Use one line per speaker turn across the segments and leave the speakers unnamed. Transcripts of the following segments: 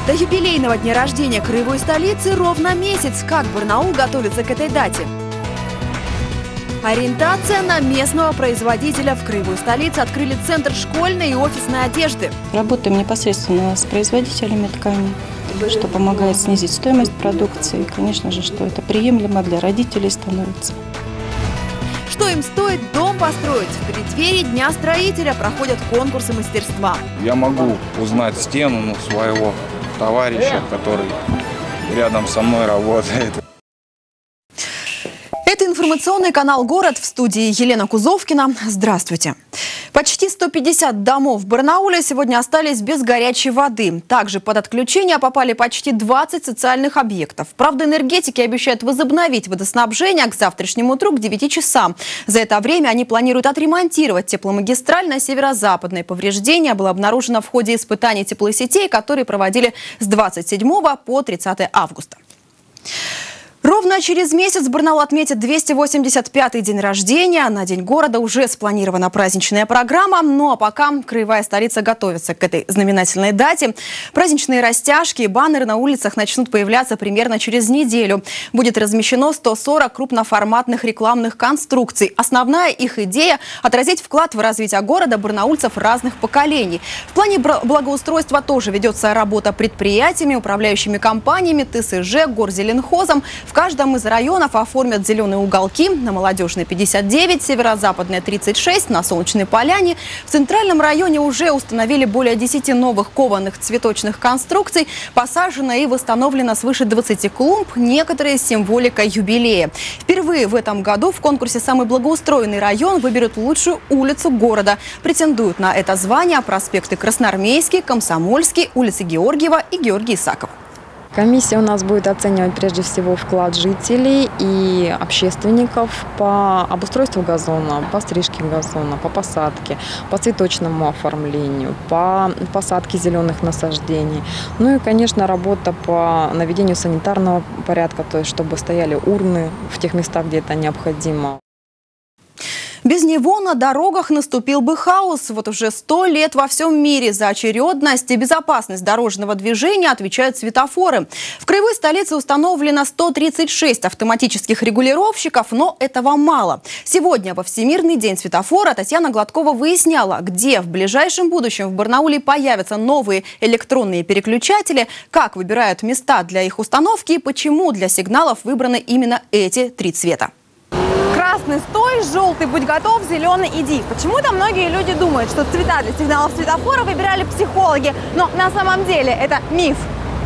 До юбилейного дня рождения краевой столицы ровно месяц. Как Барнаул готовится к этой дате? Ориентация на местного производителя. В краевой столице открыли центр школьной и офисной одежды.
Работаем непосредственно с производителями ткани, что помогает снизить стоимость продукции. И, конечно же, что это приемлемо для родителей становится.
Что им стоит дом построить? В преддверии Дня строителя проходят конкурсы мастерства.
Я могу узнать стену своего товарища, который рядом со мной работает.
Это информационный канал «Город», в студии Елена Кузовкина. Здравствуйте. Почти 150 домов в Барнауле сегодня остались без горячей воды. Также под отключение попали почти 20 социальных объектов. Правда, энергетики обещают возобновить водоснабжение к завтрашнему утру к 9 часам. За это время они планируют отремонтировать тепломагистраль на северо-западной. Повреждение было обнаружено в ходе испытаний теплосетей, которые проводили с 27 по 30 августа. Ровно через месяц Барнаул отметит 285-й день рождения. На День города уже спланирована праздничная программа. Ну а пока краевая столица готовится к этой знаменательной дате. Праздничные растяжки и баннеры на улицах начнут появляться примерно через неделю. Будет размещено 140 крупноформатных рекламных конструкций. Основная их идея – отразить вклад в развитие города барнаульцев разных поколений. В плане благоустройства тоже ведется работа предприятиями, управляющими компаниями, ТСЖ, Горзеленхозом. В каждом из районов оформят зеленые уголки. На Молодежной 59, Северо-Западная 36, на Солнечной Поляне. В центральном районе уже установили более 10 новых кованых цветочных конструкций. Посажено и восстановлено свыше 20 клумб, некоторые с символикой юбилея. Впервые в этом году в конкурсе «Самый благоустроенный район» выберут лучшую улицу города. Претендуют на это звание проспекты Красноармейский, Комсомольский, улицы Георгиева и Георгия Исакова.
Комиссия у нас будет оценивать прежде всего вклад жителей и общественников по обустройству газона, по стрижке газона, по посадке, по цветочному оформлению, по посадке зеленых насаждений. Ну и, конечно, работа по наведению санитарного порядка, то есть чтобы стояли урны в тех местах, где это необходимо.
Без него на дорогах наступил бы хаос. Вот уже 100 лет во всем мире за очередность и безопасность дорожного движения отвечают светофоры. В краевой столице установлено 136 автоматических регулировщиков, но этого мало. Сегодня, во Всемирный день светофора, Татьяна Гладкова выясняла, где в ближайшем будущем в Барнауле появятся новые электронные переключатели, как выбирают места для их установки и почему для сигналов выбраны именно эти 3 цвета.
Красный – стой, желтый – будь готов, зеленый – иди. Почему-то многие люди думают, что цвета для сигналов светофора выбирали психологи, но на самом деле это миф.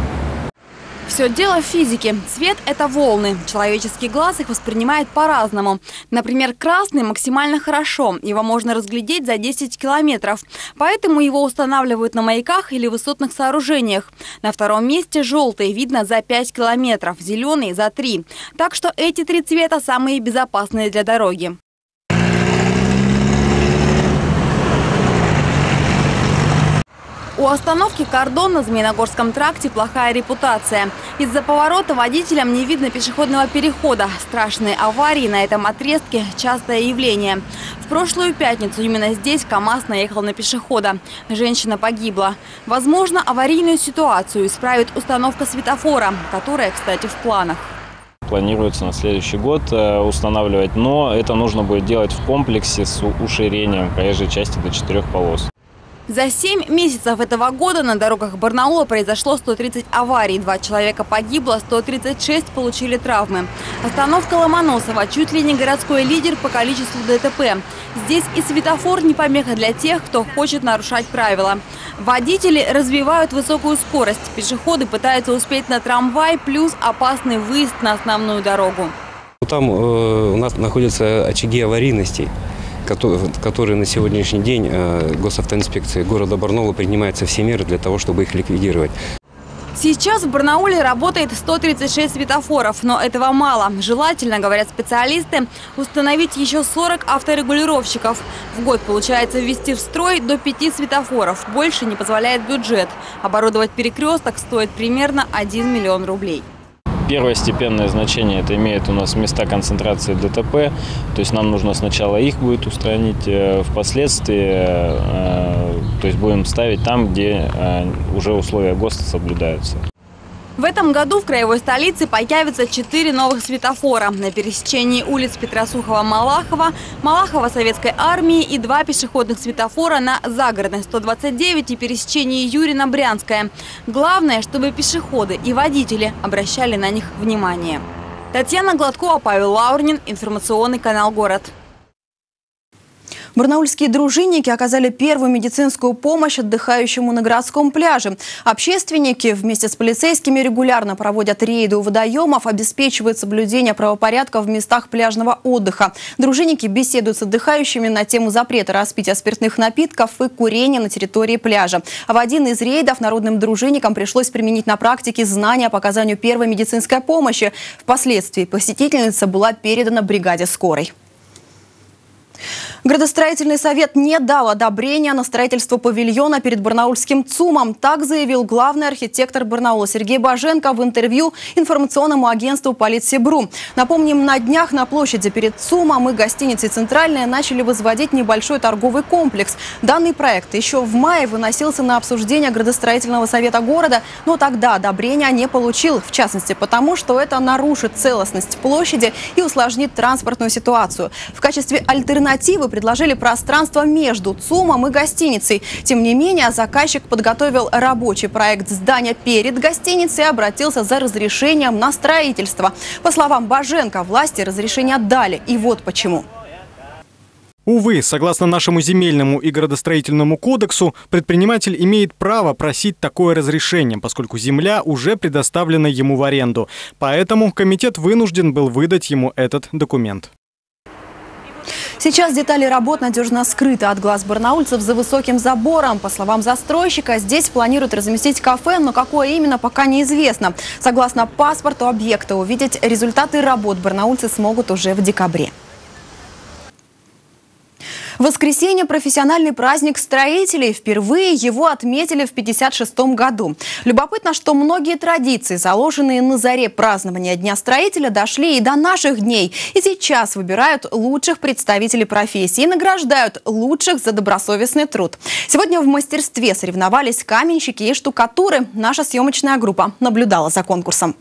Все дело в физике. Цвет – это волны. Человеческий глаз их воспринимает по-разному. Например, красный максимально хорошо. Его можно разглядеть за 10 километров. Поэтому его устанавливают на маяках или высотных сооружениях. На втором месте желтый видно за 5 километров, зеленый – за 3. Так что эти 3 цвета самые безопасные для дороги. У остановки «Кордон» на Змеиногорском тракте плохая репутация. Из-за поворота водителям не видно пешеходного перехода. Страшные аварии на этом отрезке – частое явление. В прошлую пятницу именно здесь КАМАЗ наехал на пешехода. Женщина погибла. Возможно, аварийную ситуацию исправит установка светофора, которая, кстати, в планах.
Планируется на следующий год устанавливать, но это нужно будет делать в комплексе с уширением проезжей части до 4 полос.
За 7 месяцев этого года на дорогах Барнаула произошло 130 аварий. 2 человека погибло, 136 получили травмы. Остановка Ломоносова чуть ли не городской лидер по количеству ДТП. Здесь и светофор не помеха для тех, кто хочет нарушать правила. Водители развивают высокую скорость. Пешеходы пытаются успеть на трамвай, плюс опасный выезд на основную дорогу.
Там у нас находятся очаги аварийности, которые на сегодняшний день госавтоинспекцией города Барнаула принимаются все меры для того, чтобы их ликвидировать.
Сейчас в Барнауле работает 136 светофоров, но этого мало. Желательно, говорят специалисты, установить еще 40 авторегулировщиков. В год получается ввести в строй до 5 светофоров. Больше не позволяет бюджет. Оборудовать перекресток стоит примерно 1 миллион рублей.
Первостепенное значение это имеет у нас места концентрации ДТП. То есть нам нужно сначала их будет устранить, впоследствии то есть будем ставить там, где уже условия ГОСТа соблюдаются.
В этом году в краевой столице появится 4 новых светофора на пересечении улиц Петросухова-Малахова, Малахова-Советской армии и 2 пешеходных светофора на Загородной 129 и пересечении Юрина-Брянская. Главное, чтобы пешеходы и водители обращали на них внимание. Татьяна Гладкова, Павел Лаурнин, информационный канал «Город».
Барнаульские дружинники оказали первую медицинскую помощь отдыхающему на городском пляже. Общественники вместе с полицейскими регулярно проводят рейды у водоемов, обеспечивают соблюдение правопорядка в местах пляжного отдыха. Дружинники беседуют с отдыхающими на тему запрета распития спиртных напитков и курения на территории пляжа. А в один из рейдов народным дружинникам пришлось применить на практике знания по оказанию первой медицинской помощи. Впоследствии посетительница была передана бригаде скорой. Градостроительный совет не дал одобрения на строительство павильона перед барнаульским ЦУМом. Так заявил главный архитектор Барнаула Сергей Боженко в интервью информационному агентству «Политсибру». Напомним, на днях на площади перед ЦУМом и гостиницей «Центральная» начали возводить небольшой торговый комплекс. Данный проект еще в мае выносился на обсуждение градостроительного совета города, но тогда одобрения не получил. В частности, потому что это нарушит целостность площади и усложнит транспортную ситуацию. В качестве альтернативы предложили пространство между ЦУМом и гостиницей. Тем не менее, заказчик подготовил рабочий проект здания перед гостиницей и обратился за разрешением на строительство. По словам Боженко, власти разрешение дали. И вот почему.
Увы, согласно нашему земельному и градостроительному кодексу, предприниматель имеет право просить такое разрешение, поскольку земля уже предоставлена ему в аренду. Поэтому комитет вынужден был выдать ему этот документ.
Сейчас детали работ надежно скрыты от глаз барнаульцев за высоким забором. По словам застройщика, здесь планируют разместить кафе, но какое именно, пока неизвестно. Согласно паспорту объекта, увидеть результаты работ барнаульцы смогут уже в декабре. В воскресенье профессиональный праздник строителей. Впервые его отметили в 1956 году. Любопытно, что многие традиции, заложенные на заре празднования Дня строителя, дошли и до наших дней. И сейчас выбирают лучших представителей профессии и награждают лучших за добросовестный труд. Сегодня в мастерстве соревновались каменщики и штукатуры. Наша съемочная группа наблюдала за конкурсом.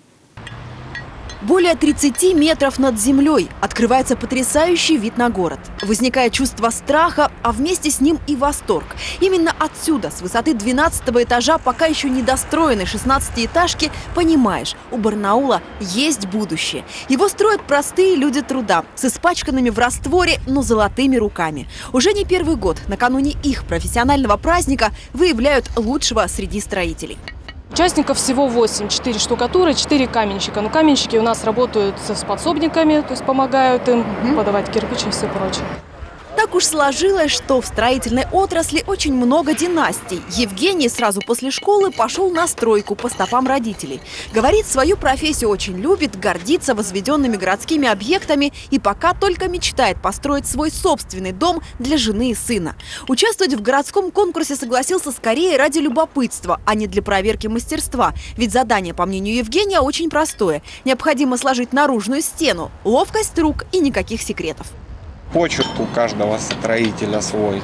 Более 30 метров над землей открывается потрясающий вид на город. Возникает чувство страха, а вместе с ним и восторг. Именно отсюда, с высоты 12-го этажа, пока еще недостроенной 16-этажки, понимаешь, у Барнаула есть будущее. Его строят простые люди труда, с испачканными в растворе, но золотыми руками. Уже не первый год, накануне их профессионального праздника, выявляют лучшего среди строителей.
Участников всего 8. 4 штукатуры, 4 каменщика. Но каменщики у нас работают с подсобниками, то есть помогают им подавать кирпич и все прочее.
Так уж сложилось, что в строительной отрасли очень много династий. Евгений сразу после школы пошел на стройку по стопам родителей. Говорит, свою профессию очень любит, гордится возведенными городскими объектами и пока только мечтает построить свой собственный дом для жены и сына. Участвовать в городском конкурсе согласился скорее ради любопытства, а не для проверки мастерства. Ведь задание, по мнению Евгения, очень простое. Необходимо сложить наружную стену, ловкость рук и никаких секретов.
Почерк у каждого строителя свой,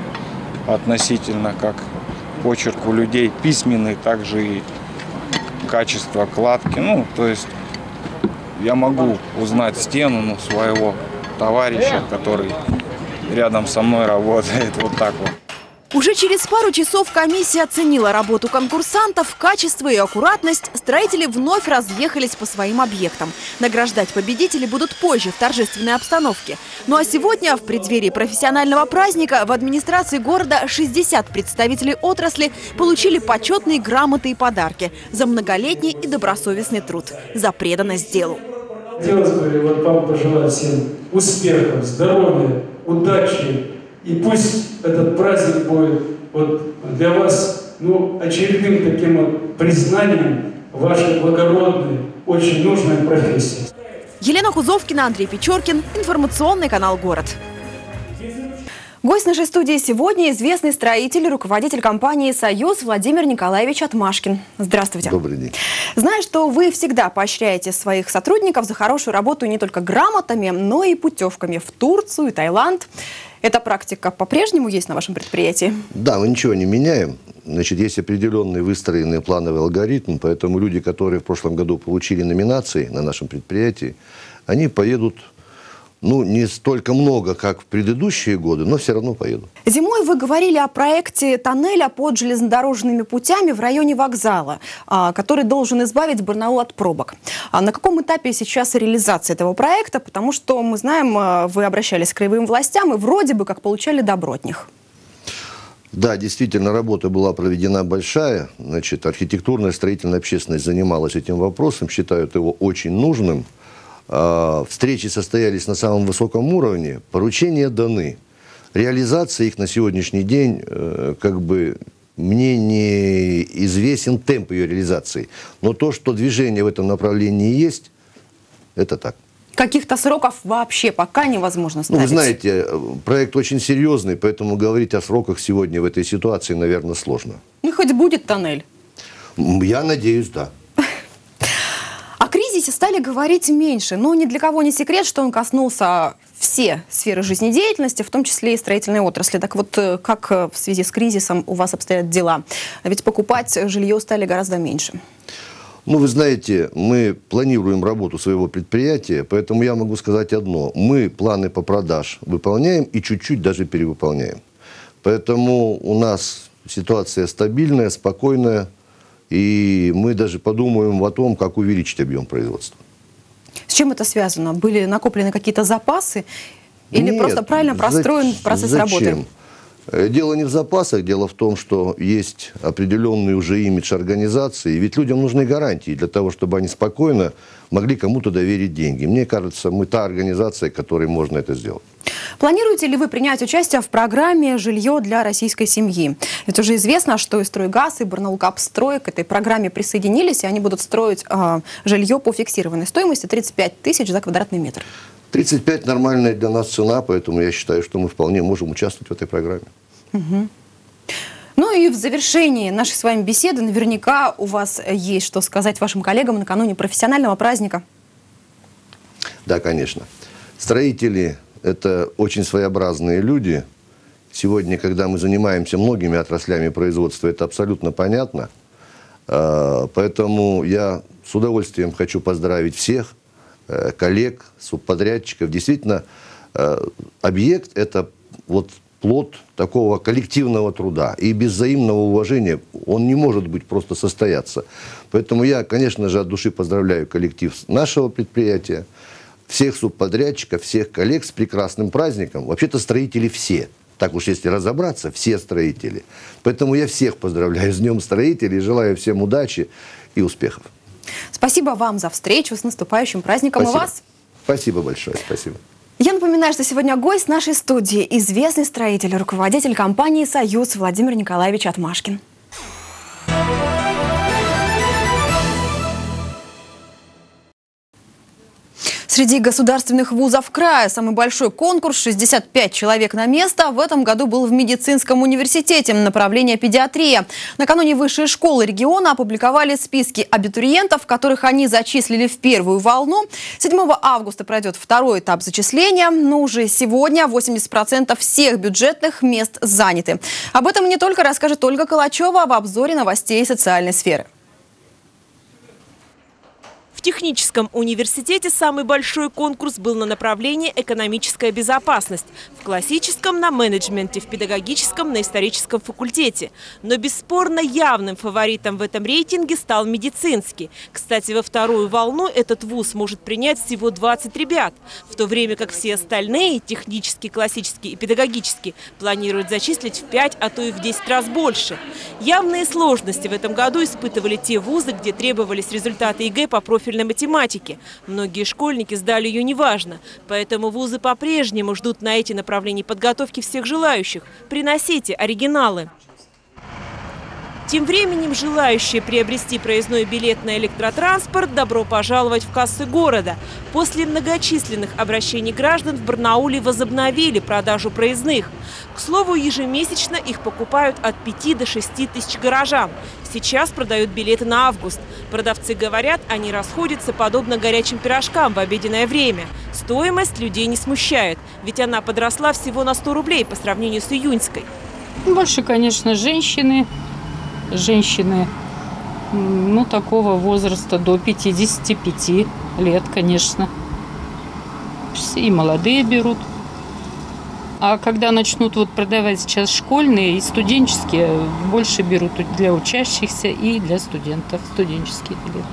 относительно как почерк у людей письменный, также и качество кладки. То есть я могу узнать стену своего товарища, который рядом со мной работает, вот так вот.
Уже через пару часов комиссия оценила работу конкурсантов, качество и аккуратность. Строители вновь разъехались по своим объектам. Награждать победителей будут позже, в торжественной обстановке. Ну а сегодня, в преддверии профессионального праздника, в администрации города 60 представителей отрасли получили почетные грамоты и подарки за многолетний и добросовестный труд, за преданность делу.
Хотелось бы вам пожелать всем успехов, здоровья, удачи. И пусть этот праздник будет для вас очередным таким признанием вашей благородной, очень нужной профессии.
Елена Кузовкина, Андрей Печоркин, информационный канал «Город».
Гость нашей студии сегодня – известный строитель, руководитель компании «Союз» Владимир Николаевич Отмашкин. Здравствуйте.
Добрый день.
Знаю, что вы всегда поощряете своих сотрудников за хорошую работу не только грамотами, но и путевками в Турцию и Таиланд. Эта практика по-прежнему есть на вашем предприятии?
Да, мы ничего не меняем. Значит, есть определенный выстроенный плановый алгоритм, поэтому люди, которые в прошлом году получили номинации на нашем предприятии, они поедут, ну, не столько много, как в предыдущие годы, но все равно поедут.
Зимой вы говорили о проекте тоннеля под железнодорожными путями в районе вокзала, который должен избавить Барнаул от пробок. На каком этапе сейчас реализация этого проекта? Потому что мы знаем, вы обращались к краевым властям и вроде бы как получали добро от них.
Да, действительно, работа была проведена большая. Значит, архитектурная, строительная общественность занималась этим вопросом, считают его очень нужным. Встречи состоялись на самом высоком уровне, поручения даны. Реализация их на сегодняшний день, как бы, мне не известен темп ее реализации. Но то, что движение в этом направлении есть, это так.
Каких-то сроков вообще пока невозможно ставить?
Ну, вы знаете, проект очень серьезный, поэтому говорить о сроках сегодня в этой ситуации, наверное, сложно.
Ну, хоть будет тоннель?
Я надеюсь, да.
О кризисе стали говорить меньше, но ни для кого не секрет, что он коснулся все сферы жизнедеятельности, в том числе и строительной отрасли. Так вот, как в связи с кризисом у вас обстоят дела? Ведь покупать жилье стали гораздо меньше.
Ну, вы знаете, мы планируем работу своего предприятия, поэтому я могу сказать одно. Мы планы по продаж выполняем и чуть-чуть даже перевыполняем. Поэтому у нас ситуация стабильная, спокойная, и мы даже подумаем о том, как увеличить объем производства.
С чем это связано? Были накоплены какие-то запасы или
Нет,
просто правильно простроен процесс работы?
Дело не в запасах, дело в том, что есть определенный уже имидж организации, ведь людям нужны гарантии для того, чтобы они спокойно могли кому-то доверить деньги. Мне кажется, мы та организация, которой можно это сделать.
Планируете ли вы принять участие в программе «Жилье для российской семьи»? Ведь уже известно, что и «Стройгаз», и «Барнаулкапстрой» к этой программе присоединились, и они будут строить жилье по фиксированной стоимости 35 тысяч за квадратный метр.
35 нормальная для нас цена, поэтому я считаю, что мы вполне можем участвовать в этой программе.
Угу. Ну и в завершении нашей с вами беседы наверняка у вас есть что сказать вашим коллегам накануне профессионального праздника.
Да, конечно. Строители – это очень своеобразные люди. Сегодня, когда мы занимаемся многими отраслями производства, это абсолютно понятно. Поэтому я с удовольствием хочу поздравить всех коллег, субподрядчиков. Действительно, объект – это вот плод такого коллективного труда. И без взаимного уважения он не может быть просто состояться. Поэтому я, конечно же, от души поздравляю коллектив нашего предприятия, всех субподрядчиков, всех коллег с прекрасным праздником. Вообще-то строители все. Так уж если разобраться, все строители. Поэтому я всех поздравляю с Днем строителей, желаю всем удачи и успехов.
Спасибо вам за встречу, с наступающим праздником.
Спасибо.
И вас.
Спасибо большое, спасибо.
Я напоминаю, что сегодня гость нашей студии – известный строитель, руководитель компании «Союз» Владимир Николаевич Отмашкин. Среди государственных вузов края самый большой конкурс – 65 человек на место. В этом году был в медицинском университете, направление педиатрия. Накануне высшие школы региона опубликовали списки абитуриентов, которых они зачислили в первую волну. 7 августа пройдет второй этап зачисления, но уже сегодня 80% всех бюджетных мест заняты. Об этом не только расскажет Ольга Калачева в обзоре новостей социальной сферы.
В техническом университете самый большой конкурс был на направлении «Экономическая безопасность», в классическом – на менеджменте, в педагогическом – на историческом факультете. Но бесспорно явным фаворитом в этом рейтинге стал медицинский. Кстати, во вторую волну этот вуз может принять всего 20 ребят, в то время как все остальные – технический, классический и педагогический – планируют зачислить в 5, а то и в 10 раз больше. Явные сложности в этом году испытывали те вузы, где требовались результаты ЕГЭ по профильной математике. Многие школьники сдали ее неважно, поэтому вузы по-прежнему ждут на эти направления подготовки всех желающих. Приносите оригиналы. Тем временем желающие приобрести проездной билет на электротранспорт добро пожаловать в кассы города. После многочисленных обращений граждан в Барнауле возобновили продажу проездных. К слову, ежемесячно их покупают от 5 до 6 тысяч горожан. Сейчас продают билеты на август. Продавцы говорят, они расходятся подобно горячим пирожкам в обеденное время. Стоимость людей не смущает, ведь она подросла всего на 100 рублей по сравнению с июньской.
Больше, конечно, женщины, ну, такого возраста до 55 лет, конечно. И молодые берут. А когда начнут продавать сейчас школьные и студенческие, больше берут для учащихся и для студентов студенческие билеты.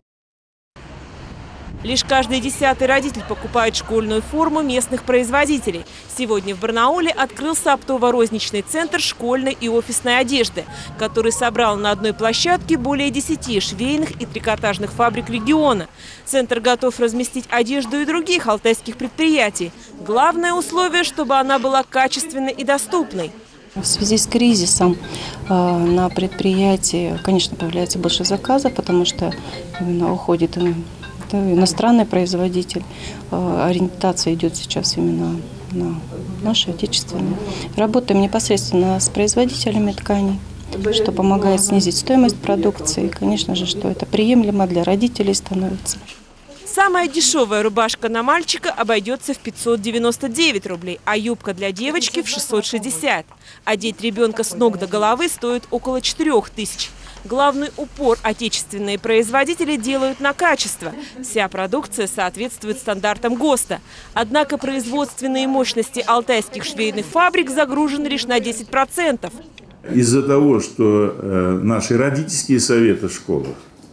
Лишь каждый 10-й родитель покупает школьную форму местных производителей. Сегодня в Барнауле открылся оптово-розничный центр школьной и офисной одежды, который собрал на одной площадке более 10 швейных и трикотажных фабрик региона. Центр готов разместить одежду и других алтайских предприятий. Главное условие, чтобы она была качественной и доступной.
В связи с кризисом на предприятии, конечно, появляется больше заказов, потому что именно уходит иностранный производитель. Ориентация идет сейчас именно на наши отечественные. Работаем непосредственно с производителями тканей, что помогает снизить стоимость продукции. Конечно же, что это приемлемо для родителей становится.
Самая дешевая рубашка на мальчика обойдется в 599 рублей, а юбка для девочки в 660. Одеть ребенка с ног до головы стоит около 4000. Главный упор отечественные производители делают на качество. Вся продукция соответствует стандартам ГОСТа. Однако производственные мощности алтайских швейных фабрик загружены лишь на 10%.
Из-за того, что наши родительские советы в школах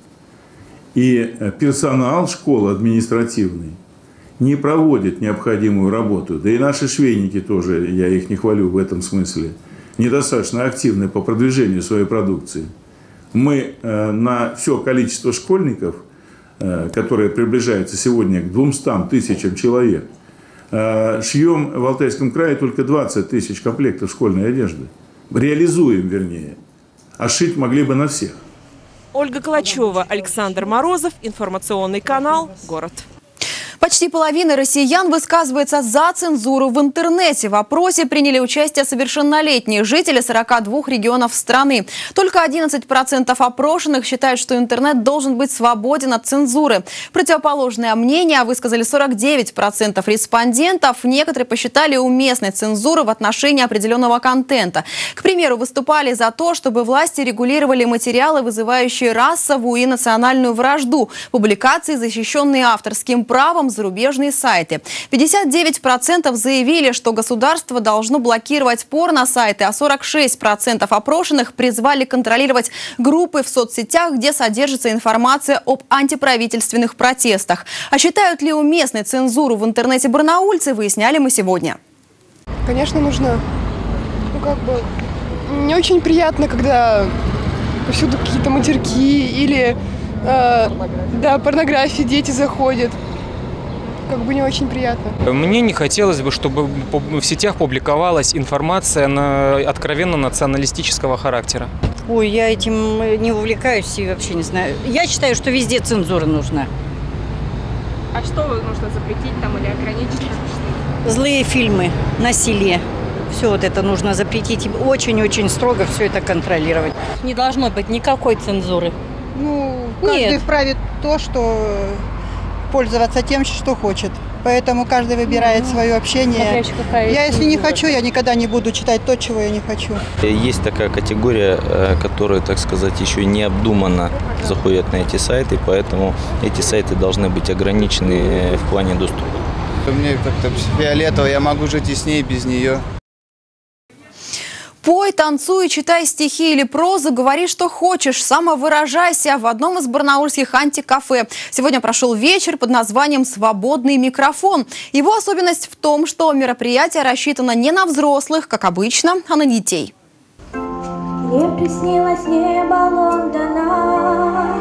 и персонал школы административный не проводят необходимую работу, да и наши швейники тоже, я их не хвалю в этом смысле, недостаточно активны по продвижению своей продукции. Мы на все количество школьников, которое приближается сегодня к 200 тысячам человек, шьем в Алтайском крае только 20 тысяч комплектов школьной одежды. Реализуем, вернее. А шить могли бы на всех.
Ольга Калачева, Александр Морозов, информационный канал «Город».
Почти половина россиян высказывается за цензуру в интернете. В опросе приняли участие совершеннолетние жители 42 регионов страны. Только 11% опрошенных считают, что интернет должен быть свободен от цензуры. Противоположное мнение высказали 49% респондентов. Некоторые посчитали уместной цензуру в отношении определенного контента. К примеру, выступали за то, чтобы власти регулировали материалы, вызывающие расовую и национальную вражду, публикации, защищенные авторским правом, зарубежные сайты. 59% заявили, что государство должно блокировать порно-сайты, а 46% опрошенных призвали контролировать группы в соцсетях, где содержится информация об антиправительственных протестах. А считают ли уместной цензуру в интернете барнаульцы, выясняли мы сегодня.
Конечно, нужно. Не очень приятно, когда повсюду какие-то матерки или порнографии дети заходят. Не очень приятно.
Мне не хотелось бы, чтобы в сетях публиковалась информация откровенно националистического характера.
Ой, я этим не увлекаюсь и вообще не знаю. Я считаю, что везде цензура нужна.
А что нужно запретить или ограничить?
Злые фильмы, насилие. Все это нужно запретить. Очень-очень строго все это контролировать.
Не должно быть никакой цензуры.
Каждый вправе то, что пользоваться тем, что хочет. Поэтому каждый выбирает свое общение. Я, если не хочу, я никогда не буду читать то, чего я не хочу.
Есть такая категория, которая, так сказать, еще необдуманно заходят на эти сайты, поэтому эти сайты должны быть ограничены в плане доступа.
Мне как-то фиолетово, я могу жить и с ней, и без нее.
Пой, танцуй, читай стихи или прозу, говори, что хочешь, самовыражайся в одном из барнаульских антикафе. Сегодня прошел вечер под названием «Свободный микрофон». Его особенность в том, что мероприятие рассчитано не на взрослых, как обычно, а на детей.
Мне приснилось небо Лондона,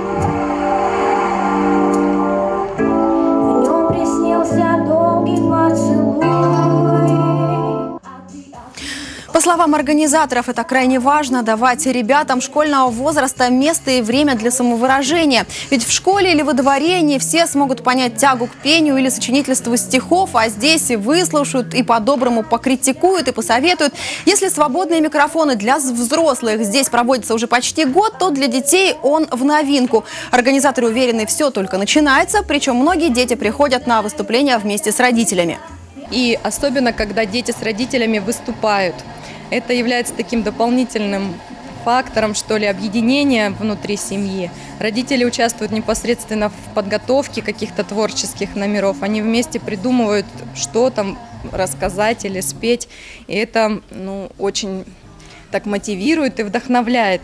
в нем приснился долгий поцелуй.
словам организаторов, это крайне важно – давать ребятам школьного возраста место и время для самовыражения. Ведь в школе или во дворе не все смогут понять тягу к пению или сочинительству стихов, а здесь и выслушают, и по-доброму покритикуют, и посоветуют. Если свободные микрофоны для взрослых здесь проводятся уже почти год, то для детей он в новинку. Организаторы уверены, все только начинается, причем многие дети приходят на выступления вместе с родителями.
И особенно, когда дети с родителями выступают. Это является таким дополнительным фактором, что ли, объединения внутри семьи. Родители участвуют непосредственно в подготовке каких-то творческих номеров. Они вместе придумывают, что там рассказать или спеть. И это, очень так мотивирует и вдохновляет.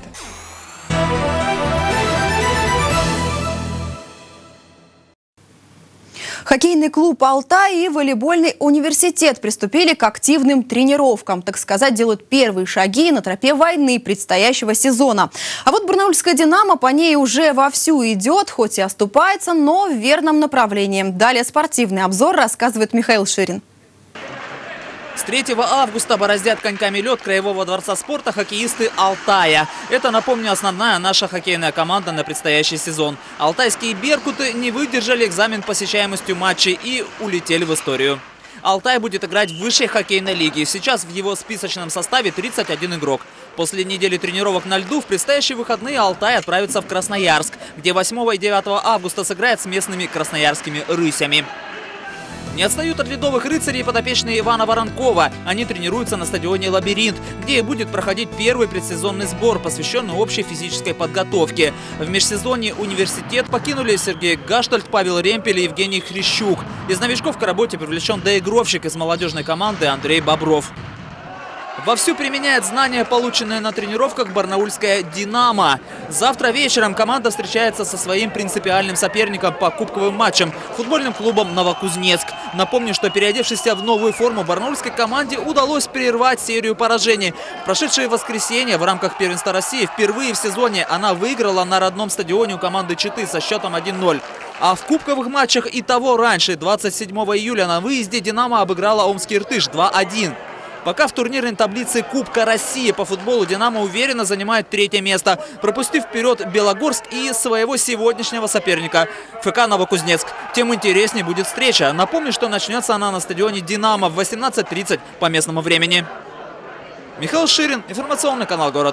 Хоккейный клуб «Алтай» и волейбольный университет приступили к активным тренировкам. Так сказать, делают первые шаги на тропе войны предстоящего сезона. А вот барнаульская «Динамо» по ней уже вовсю идет, хоть и оступается, но в верном направлении. Далее спортивный обзор рассказывает Михаил Ширин.
С 3 августа бороздят коньками лед Краевого дворца спорта хоккеисты «Алтая». Это, напомню, основная наша хоккейная команда на предстоящий сезон. Алтайские «Беркуты» не выдержали экзамен посещаемостью матчей и улетели в историю. «Алтай» будет играть в высшей хоккейной лиге. Сейчас в его списочном составе 31 игрок. После недели тренировок на льду в предстоящие выходные «Алтай» отправится в Красноярск, где 8 и 9 августа сыграет с местными красноярскими «Рысями». Не отстают от ледовых рыцарей подопечные Ивана Воронкова. Они тренируются на стадионе «Лабиринт», где и будет проходить первый предсезонный сбор, посвященный общей физической подготовке. В межсезонье университет покинули Сергей Гаштальд, Павел Ремпель и Евгений Хрящук. Из новичков к работе привлечен доигровщик из молодежной команды Андрей Бобров. Вовсю применяет знания, полученные на тренировках барнаульская «Динамо». Завтра вечером команда встречается со своим принципиальным соперником по кубковым матчам – футбольным клубом «Новокузнецк». Напомню, что переодевшейся в новую форму барнаульской команде удалось прервать серию поражений. В прошедшее воскресенье в рамках первенства России впервые в сезоне она выиграла на родном стадионе у команды Читы со счетом 1-0. А в кубковых матчах и того раньше, 27 июля на выезде «Динамо» обыграла Омский Иртыш 2-1. Пока в турнирной таблице Кубка России по футболу «Динамо» уверенно занимает 3-е место, пропустив вперед Белогорск и своего сегодняшнего соперника ФК «Новокузнецк». Тем интереснее будет встреча. Напомню, что начнется она на стадионе «Динамо» в 18:30 по местному времени. Михаил Ширин, информационный канал «Город».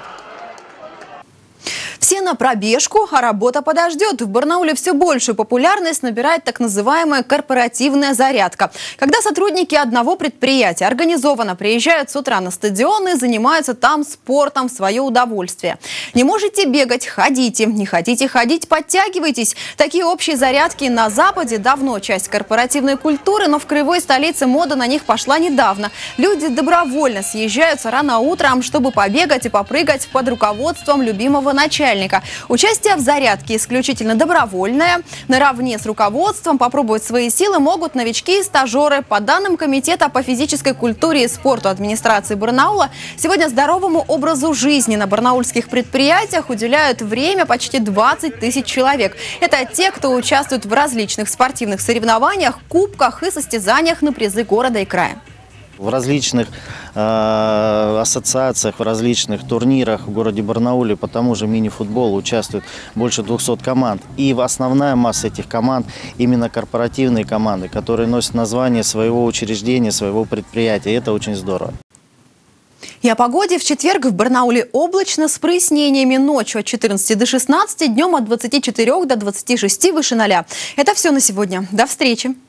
Все на пробежку, а работа подождет. В Барнауле все большую популярность набирает так называемая корпоративная зарядка. Когда сотрудники одного предприятия организованно приезжают с утра на стадион и занимаются там спортом в свое удовольствие. Не можете бегать – ходите. Не хотите ходить – подтягивайтесь. Такие общие зарядки на Западе давно часть корпоративной культуры, но в кривой столице мода на них пошла недавно. Люди добровольно съезжаются рано утром, чтобы побегать и попрыгать под руководством любимого начальника. Участие в зарядке исключительно добровольное. Наравне с руководством попробовать свои силы могут новички и стажеры. По данным Комитета по физической культуре и спорту администрации Барнаула, сегодня здоровому образу жизни на барнаульских предприятиях уделяют время почти 20 тысяч человек. Это те, кто участвует в различных спортивных соревнованиях, кубках и состязаниях на призы города и края.
В различных ассоциациях, в различных турнирах в городе Барнауле по тому же мини-футболу участвует больше 200 команд. И основная масса этих команд именно корпоративные команды, которые носят название своего учреждения, своего предприятия. И это очень здорово.
И о погоде. В четверг в Барнауле облачно с прояснениями. Ночью от 14 до 16, днем от 24 до 26 выше 0. Это все на сегодня. До встречи.